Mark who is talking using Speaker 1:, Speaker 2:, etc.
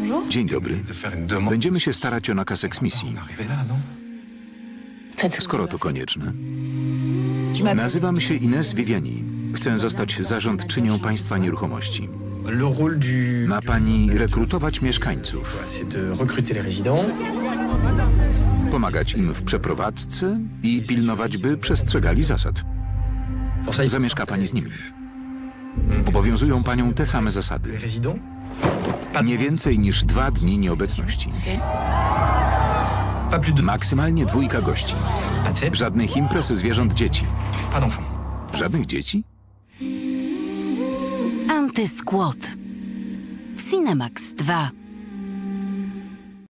Speaker 1: Dzień dobry. Będziemy się starać o nakaz eksmisji. Skoro to konieczne. Nazywam się Ines Viviani. Chcę zostać zarządczynią państwa nieruchomości. Ma pani rekrutować mieszkańców, pomagać im w przeprowadzce i pilnować, by przestrzegali zasad. Zamieszka pani z nimi. Obowiązują panią te same zasady. Nie więcej niż 2 dni nieobecności. Maksymalnie 2 gości. Żadnych imprez zwierząt dzieci. Żadnych dzieci?
Speaker 2: Antysquat. Cinemax 2.